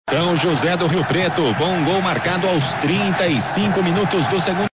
São José do Rio Preto, bom gol marcado aos 35 minutos do segundo.